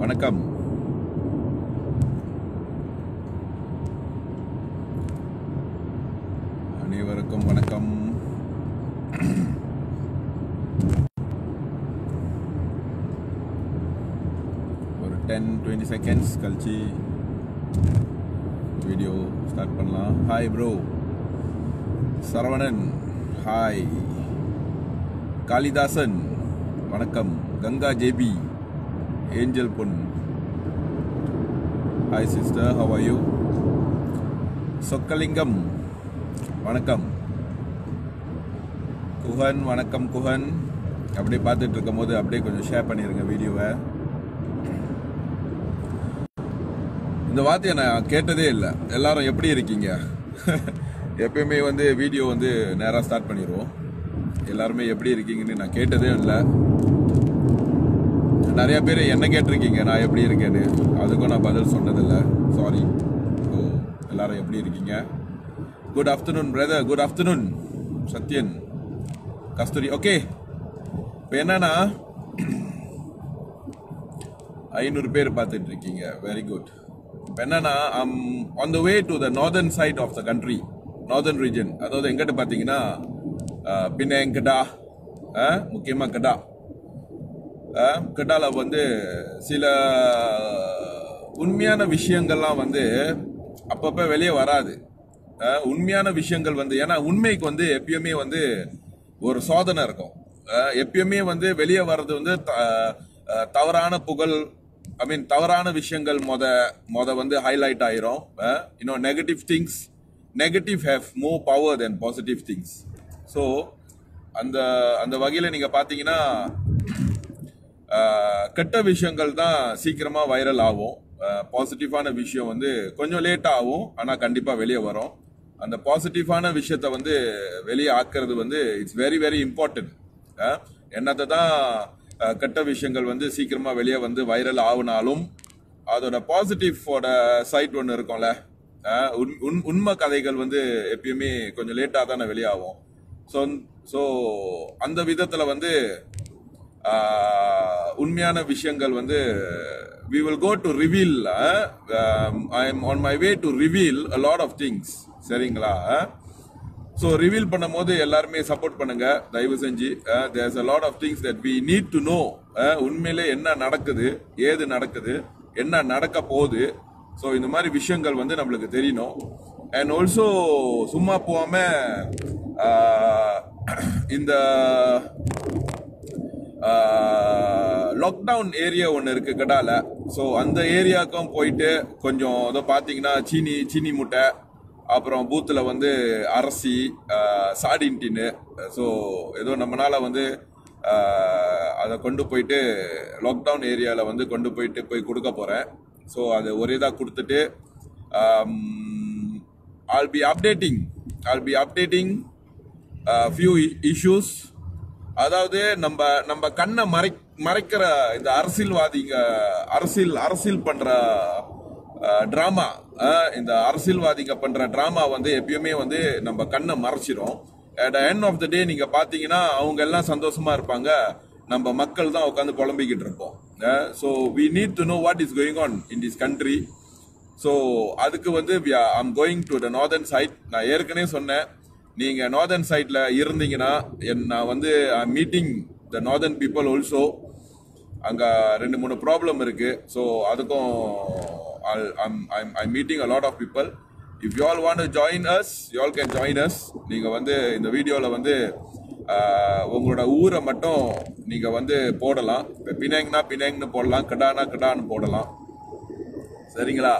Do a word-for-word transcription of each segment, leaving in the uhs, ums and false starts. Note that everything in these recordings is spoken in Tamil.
வணக்கம். அனைவருக்கும் வணக்கம். ஒரு டென் டுவெண்ட்டி செகண்ட்ஸ் கழிச்சு வீடியோ ஸ்டார்ட் பண்ணலாம். Hi bro Saravanan, hi Kalidasan, வணக்கம். Ganga JP, Angel Pon, hi sister, how are you? Chockalingam, வணக்கம். குஹன், வணக்கம் குஹன். அப்படியே பார்த்துட்டு இருக்கும் போது அப்படியே கொஞ்சம் ஷேர் பண்ணிடுங்க வீடியோவை. இந்த வார்த்தையை நான் கேட்டதே இல்லை. எல்லாரும் எப்படி இருக்கீங்க? எப்பயுமே வந்து வீடியோ வந்து நேராக ஸ்டார்ட் பண்ணிடுவோம். எல்லாருமே எப்படி இருக்கீங்கன்னு நான் கேட்டதே இல்லை. நிறைய பேர் என்ன கேட்டிருக்கீங்க நான் எப்படி இருக்கேன்னு, அதுக்கும் நான் பதில் சொன்னதில்லை, சாரி. ஸோ எல்லாரும் எப்படி இருக்கீங்க? Good afternoon brother, good afternoon Sathyan, Kasthuri. Okay, இப்போ என்னன்னா ஐநூறு பேர் பார்த்துட்டு இருக்கீங்க, வெரி குட். இப்போ என்னன்னா on the way to the northern side of the country, northern region. அதாவது எங்கிட்ட பார்த்தீங்கன்னா பினாங், கடா, முக்கியமாக கடா கடால வந்து சில உண்மையான விஷயங்கள்லாம் வந்து அப்பப்போ வெளியே வராது. உண்மையான விஷயங்கள் வந்து, ஏன்னா உண்மைக்கு வந்து எப்பயுமே வந்து ஒரு சோதனை இருக்கும். எப்பயுமே வந்து வெளியே வர்றது வந்து தவறான புகழ், ஐ மீன் தவறான விஷயங்கள் மொத மொத வந்து ஹைலைட் ஆயிரும். இன்னும் negative things, negative have more power than positive things. So அந்த அந்த வகையில் நீங்கள் பார்த்தீங்கன்னா கெட்ட விஷயங்கள் தான் சீக்கிரமாக வைரல் ஆகும். பாசிட்டிவான விஷயம் வந்து கொஞ்சம் லேட்டாக ஆகும், ஆனால் கண்டிப்பாக வெளியே வரும். அந்த பாசிட்டிவான விஷயத்த வந்து வெளியே ஆக்கிறது வந்து இட்ஸ் வெரி வெரி இம்பார்ட்டன்ட். என்னத்தை தான் கெட்ட விஷயங்கள் வந்து சீக்கிரமாக வெளியே வந்து வைரல் ஆகுனாலும் அதோட பாசிட்டிவோட சைட் ஒன்று இருக்கும்ல, உண்மை கதைகள் வந்து எப்பயுமே கொஞ்சம் லேட்டாக தானே வெளியாகும். ஸோ ஸோ அந்த விதத்தில் வந்து உண்மையான விஷயங்கள் வந்து we will go to reveal. uh, um, I am on my way to reveal a lot of things. சரிங்களா? ஸோ ரிவீல் பண்ணும் போது எல்லாருமே சப்போர்ட் பண்ணுங்க தயவு செஞ்சு. there's a lot of things that we need to know. உண்மையிலே என்ன நடக்குது, ஏது நடக்குது, என்ன நடக்க போகுது. ஸோ இந்த மாதிரி விஷயங்கள் வந்து நம்மளுக்கு தெரியணும். அண்ட் ஆல்சோ சும்மா போகாம இந்த லாக்டவுன் ஏரியா ஒன்று இருக்கு கடால. ஸோ அந்த ஏரியாவுக்கும் போயிட்டு கொஞ்சம் ஏதோ பார்த்தீங்கன்னா சீனி சீனி முட்டை, அப்புறம் பூத்தில் வந்து அரிசி, சாடின் டின்னு. ஸோ ஏதோ நம்மளால வந்து அதை கொண்டு போயிட்டு லாக்டவுன் ஏரியாவில் வந்து கொண்டு போயிட்டு போய் கொடுக்க போகிறேன். ஸோ அது ஒரே தான் கொடுத்துட்டு I'll be updating I'll be updating few issues. அதாவது நம்ம நம்ம கண்ணை மறை மறைக்கிற இந்த அரசியல்வாதிங்க அரசியல் அரசியல் பண்ற டிராமா, இந்த அரசியல்வாதிங்க பண்ற டிராமா வந்து எப்பயுமே வந்து நம்ம கண்ணை மறைச்சிரும். At end of the day நீங்க பாத்தீங்கன்னா அவங்க எல்லாம் சந்தோஷமா இருப்பாங்க, நம்ம மக்கள் தான் உட்காந்து புலம்பிக்கிட்டு இருப்போம். So we need to know what is going on in this country. So அதுக்கு வந்து I'm going to the northern side. நான் ஏற்கனவே சொன்னேன், நீங்க நார்தர்ன் சைட்ல இருந்தீங்கன்னா நான் வந்து meeting the northern people also. அங்க ரெண்டு மூணு ப்ராப்ளம் இருக்கு. ஸோ அதுக்கும் I meeting a lot of people. If you all want to join us, you all can join us. நீங்க வந்து இந்த வீடியோவில் வந்து உங்களோட ஊரை மட்டும் நீங்க வந்து போடலாம். இப்போ பினாங்னா பினாங்னு போடலாம், கடானா கடான்னு போடலாம். சரிங்களா?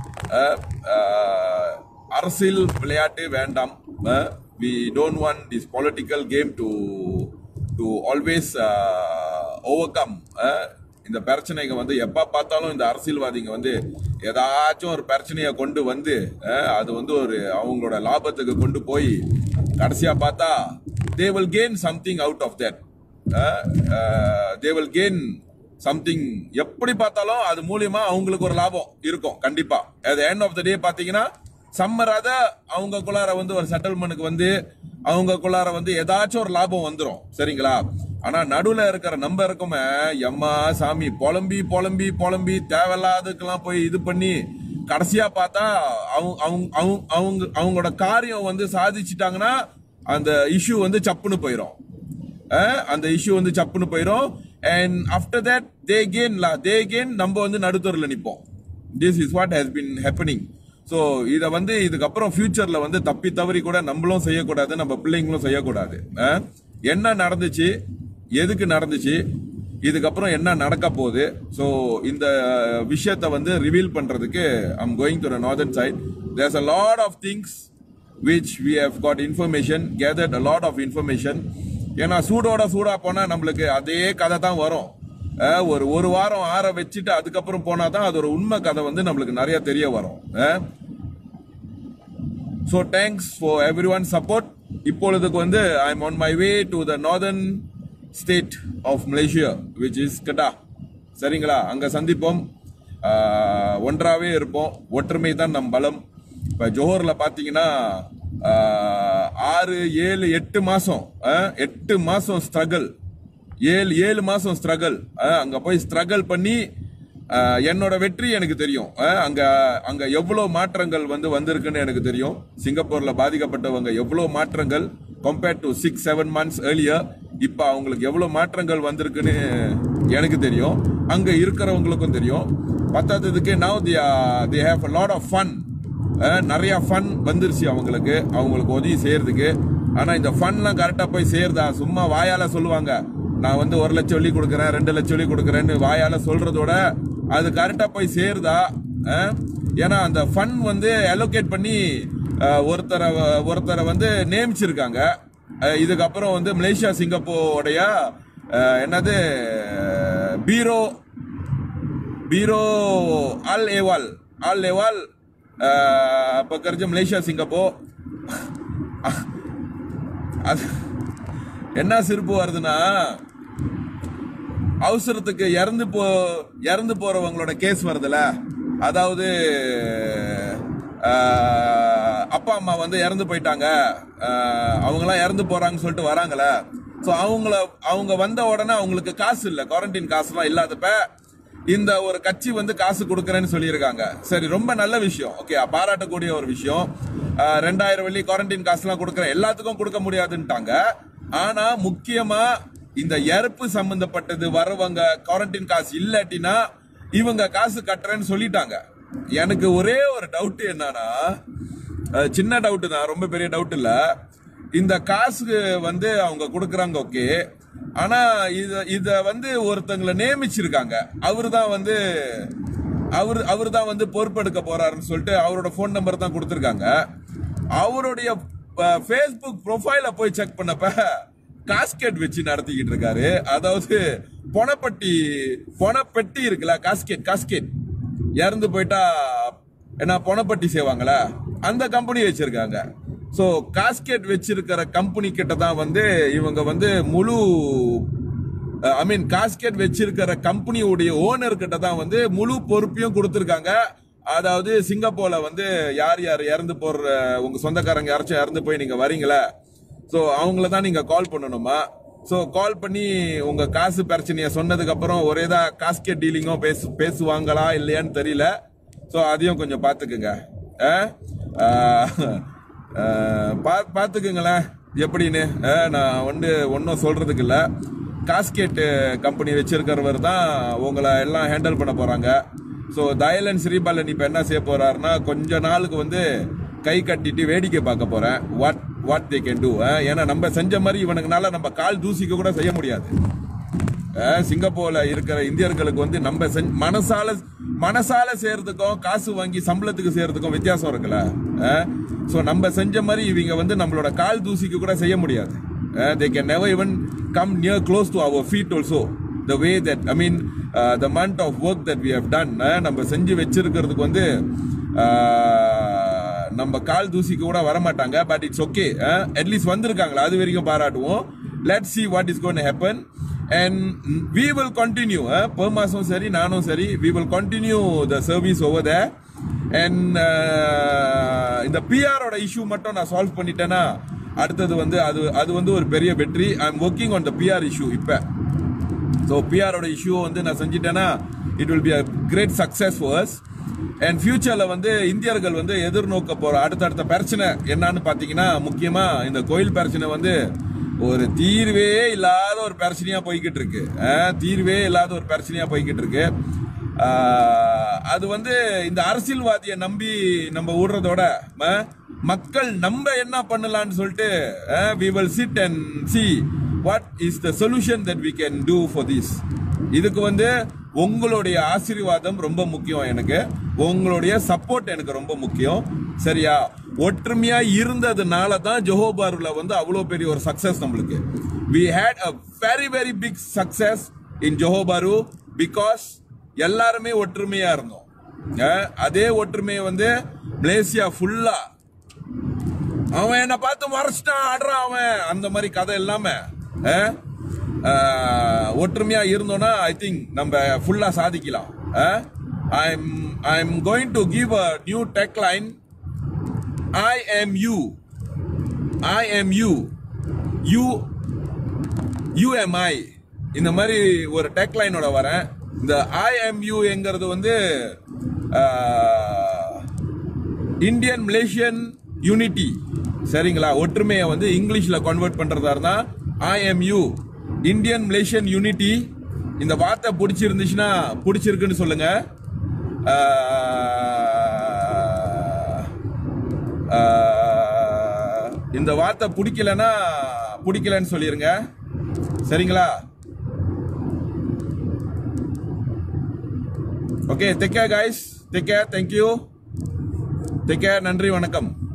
அரசியல் விளையாட்டு வேண்டாம். we don't want this political game to to always uh, overcome. இந்த பிரச்சனைங்க வந்து எப்ப பார்த்தாலும் இந்த அரசியல்வாதிங்க வந்து ஏதாச்சும் ஒரு பிரச்சனையை கொண்டு வந்து அது வந்து ஒரு அவங்களோட லாபத்துக்கு கொண்டு போய் கடைசியா பார்த்தா they will gain something out of that. uh, uh, they will gain something. எப்படி பார்த்தாலும் அது மூலியமா அவங்களுக்கு ஒரு லாபம் இருக்கும் கண்டிப்பா. at the end of the day பாத்தீங்கன்னா சம்மராத அவங்கக்குள்ளார வந்து ஒரு செட்டில்மெண்ட்டுக்கு வந்து அவங்கக்குள்ளார வந்து ஏதாச்சும் ஒரு லாபம் வந்துடும், சரிங்களா? ஆனா நடுவில் இருக்கிற நம்ம இருக்குமே எம்மா சாமி புலம்பி புலம்பி புலம்பி தேவையில்லாததுக்கெல்லாம் போய் இது பண்ணி கடைசியா பார்த்தா அவங்க அவங்க அவங்க அவங்களோட காரியம் வந்து சாதிச்சுட்டாங்கன்னா அந்த இஷ்யூ வந்து சப்புன்னு போயிடும். அந்த இஷ்யூ வந்து சப்புன்னு போயிடும். And after that they can they can நம்ம வந்து நடுத்தூரில் நிற்போம். This is what has been happening. So இதை வந்து இதுக்கப்புறம் ஃபியூச்சர்ல வந்து தப்பி தவறி கூட நம்மளும் செய்யக்கூடாது, நம்ம பிள்ளைங்களும் செய்யக்கூடாது. என்ன நடந்துச்சு, எதுக்கு நடந்துச்சு, இதுக்கப்புறம் என்ன நடக்க போகுது, ஸோ இந்த விஷயத்தை வந்து ரிவீல் பண்றதுக்கு I'm going to the northern side. There's a lot of things which we have got information, gathered a lot of information. ஏன்னா சூடோட சூடா போனா நம்மளுக்கு அதே கதை தான் வரும். ஒரு ஒரு வாரம் ஆற வச்சுட்டு அதுக்கப்புறம் போனா தான் அது ஒரு உண்மை கதை வந்து நம்மளுக்கு நிறைய தெரிய வரும். So thanks for everyone support. இப்பொழுதுக்கு வந்து I am on my way to the northern state of Malaysia which is Kedah. சரிங்களா? அங்க சந்திப்போம், ஒன்றாவே இருப்போம். ஒற்றுமை தான் நம் பலம். இப்போ ஜோஹர்ல பார்த்தீங்கன்னா ஆறு ஏழு எட்டு மாசம் எட்டு மாசம் ஸ்ட்ரகிள், ஏழு ஏழு மாசம் ஸ்ட்ரகிள். அங்க போய் ஸ்ட்ரகிள் பண்ணி என்னோட வெற்றி எனக்கு தெரியும். அங்க அங்க எவ்வளவு மாற்றங்கள் வந்து வந்திருக்குன்னு எனக்கு தெரியும். சிங்கப்பூர்ல பாதிக்கப்பட்டவங்க எவ்வளவு மாற்றங்கள் compared to six seven months earlier, இப்ப அவங்களுக்கு எவ்வளவு மாற்றங்கள் வந்திருக்குன்னு எனக்கு தெரியும். அங்க இருக்கிறவங்களுக்கும் தெரியும். பத்தாததுக்கு now they are they have a lot of fun. நிறைய ஃபன் வந்துருச்சு அவங்களுக்கு, அவங்களுக்கு உதவி செய்யறதுக்கு. ஆனா இந்த ஃபன்லாம் கரெக்டா போய் சேருதா? சும்மா வாயால சொல்லுவாங்க, நான் வந்து ஒரு லட்சம் வெள்ளி கொடுக்குறேன், ரெண்டு லட்சம் வெள்ளி கொடுக்குறேன்னு வாயால சொல்றதோட அது கரெக்டா போய் சேருதா? ஏன்னா அந்த ஃபன் வந்து அலோகேட் பண்ணி ஒருத்தரை ஒருத்தரை வந்து நியமிச்சிருக்காங்க. இதுக்கப்புறம் வந்து மலேசியா சிங்கப்பூருடைய என்னது பீரோ பீரோ அல் ஏவால் அல் ஏவால் பக்கர்ஜ மலேசியா சிங்கப்பூர். அது என்ன சிரிப்பு வருதுன்னா, அவசரத்துக்கு இறந்து போ இறந்து போறவங்களோட கேஸ் வருதுல, அதாவது அப்பா அம்மா வந்து இறந்து போயிட்டாங்க, அவங்களாம் இறந்து போறாங்கன்னு சொல்லிட்டு வராங்கள. ஸோ அவங்கள அவங்க வந்த உடனே அவங்களுக்கு காசு இல்லை, குவாரண்டைன் காசுலாம் இல்லாதப்ப இந்த ஒரு கட்சி வந்து காசு கொடுக்கறேன்னு சொல்லியிருக்காங்க. சரி, ரொம்ப நல்ல விஷயம், ஓகே, பாராட்டக்கூடிய ஒரு விஷயம். ரெண்டாயிரம் வெள்ளி குவாரண்டைன் காசுலாம் கொடுக்குறேன், எல்லாத்துக்கும் கொடுக்க முடியாதுன்ட்டாங்க. ஆனா முக்கியமா இந்த இறப்பு சம்பந்தப்பட்டது வரவங்க குவாரண்டைன் காசு இல்லாட்டினா இவங்க காசு கட்டுறேன்னு சொல்லிட்டாங்க. எனக்கு ஒரே ஒரு டவுட் என்னன்னா, சின்ன டவுட் தான், ரொம்ப பெரிய டவுட் இல்ல. இந்த காசு வந்து அவங்க கொடுக்கறாங்க, ஓகே, ஆனா இத இத வந்து ஒருத்தங்களை நியமிச்சிருக்காங்க. அவரு தான் வந்து அவரு அவரு தான் வந்து பொறுப்பெடுக்க போறாருன்னு சொல்லிட்டு அவரோட போன் நம்பர் தான் கொடுத்திருக்காங்க. அவருடைய ஃபேஸ்புக் ப்ரொஃபைல போய் செக் பண்ணப்ப காஸ்கெட் வச்சு நடத்திக்கிட்டு இருக்காரு. அதாவது பொனப்பட்டி பொனப்பெட்டி இருக்குல்ல, காஸ்கெட் காஸ்கெட் இறந்து போயிட்டா என்ன பொனப்பட்டி செய்வாங்களா, அந்த கம்பெனி வச்சிருக்காங்க. ஸோ காஸ்கெட் வச்சிருக்கிற கம்பெனி கிட்ட தான் வந்து இவங்க வந்து முழு ஐ மீன் காஸ்கெட் வச்சிருக்கிற கம்பெனியுடைய ஓனர் கிட்ட தான் வந்து முழு பொறுப்பையும் கொடுத்துருக்காங்க. அதாவது சிங்கப்பூர்ல வந்து யார் யார் இறந்து போற உங்க சொந்தக்காரங்க யாராச்சும் இறந்து போய் நீங்க வரீங்களா, ஸோ அவங்கள தான் நீங்க கால் பண்ணணுமா. ஸோ கால் பண்ணி உங்க காசு பிரச்சனைய சொன்னதுக்கு அப்புறம் ஒரேதான் காஸ்கெட் டீலிங்கோ பேசு பேசுவாங்களா இல்லையான்னு தெரியல. ஸோ அதையும் கொஞ்சம் பார்த்துக்குங்க, பார்த்துக்குங்களேன் எப்படின்னு. நான் வந்து ஒன்றும் சொல்றதுக்கு இல்லை, காஸ்கெட் கம்பெனி வச்சிருக்கிறவர் தான் உங்களை எல்லாம் ஹேண்டில் பண்ண போறாங்க. ஸோ தயலன் ஸ்ரீபாலன் இப்போ என்ன செய்ய போறாருன்னா, கொஞ்ச நாளுக்கு வந்து கை கட்டிட்டு வேடிக்கை பார்க்க போறேன், what what they can do. ஏன்னா நம்ம செஞ்ச மாதிரி இவனுக்குனால நம்ம கால் தூசிக்க கூட செய்ய முடியாது. சிங்கப்பூர்ல இருக்கிற இந்தியர்களுக்கு வந்து நம்ம மனசால மனசால செய்யறதுக்கும் காசு வாங்கி சம்பளத்துக்கு செய்யறதுக்கும் வித்தியாசம் இருக்குல்ல. ஸோ நம்ம செஞ்ச மாதிரி இவங்க வந்து நம்மளோட கால் தூசிக்க கூட செய்ய முடியாது. they can never even come near close to our feet also. The way that I mean uh, the amount of work that we have done, நம்ம செஞ்சு வச்சிருக்கிறதுக்கு வந்து நம்ம கால் தூசிக்கு கூட வர மாட்டாங்க. பட் இட்ஸ் ஓகே, அட்லீஸ்ட் வந்திருக்காங்களா, அது வரைக்கும் பாராட்டுவோம். Let's see what is going to happen and we will continue. per மாசம் சரி நானும் சரி we will continue the service over there and இந்த பிஆரோட இஷ்யூ மட்டும் நான் சால்வ் பண்ணிட்டேன்னா அடுத்தது வந்து அது அது வந்து ஒரு பெரிய வெற்றி. I am working on the PR issue இப்போ. ஸோ பிஆரோட இஷ்யூ வந்து நான் செஞ்சிட்டேன்னா it will be a great success for us. And ஃபியூச்சரில் வந்து இந்தியர்கள் வந்து எதிர்நோக்க போகிற அடுத்தடுத்த பிரச்சனை என்னன்னு பார்த்தீங்கன்னா, முக்கியமாக இந்த கோயில் பிரச்சனை வந்து ஒரு தீர்வே இல்லாத ஒரு பிரச்சனையாக போய்கிட்டு இருக்கு. தீர்வே இல்லாத ஒரு பிரச்சனையாக போய்கிட்டு இருக்கு. அது வந்து இந்த அரசியல்வாதியை நம்பி நம்ம விடுறதோட மக்கள் நம்ம என்ன பண்ணலாம்னு சொல்லிட்டு we will sit and see what is the solution that we can do for this. இதுக்கு வந்து உங்களுடைய ஆசீர்வாதம் ரொம்ப முக்கியம். எனக்கு உங்களுடைய சப்போர்ட் எனக்கு ரொம்ப முக்கியம். சரியா? ஒற்றுமையா இருந்ததுனால தான் ஜோஹோபார்ல வந்து அவ்வளவு பெரிய ஒரு சக்சஸ் நம்மளுக்கு. we had a very very big success in Johor Bahru because எல்லாருமே ஒற்றுமையா இருந்தோம். அதே ஒற்றுமையை வந்து மலேசியா ஃபுல்லா அவன் என்ன பார்த்து மறைச்சிட்டான் ஆடுறான் அவன் அந்த மாதிரி கதை இல்லாம ஒற்றுமையா இருந்தோம்னா ஐ திங்க் நம்ம ஃபுல்லா சாதிக்கலாம். I am I am going to give a new tagline. I M U I M U U U M I இந்த மாதிரி ஒரு டெக் லைனோட வரேன். இந்த ஐ எம் யூ என்கிறது வந்து இந்தியன் மலேசியன் யூனிட்டி. சரிங்களா? ஒற்றுமையை வந்து இங்கிலீஷ்ல கன்வெர்ட் பண்றதா இருந்தா I M U Indian Malaysian unity. இந்த வார்த்தை பிடிச்சிருந்துச்சுன்னா பிடிச்சிருக்குன்னு சொல்லுங்க. இந்த வார்த்தை பிடிக்கலன்னா பிடிக்கலன்னு சொல்லிருங்க. சரிங்களா? Okay, take care guys. Take care. Thank you. Take care. நன்றி, வணக்கம்.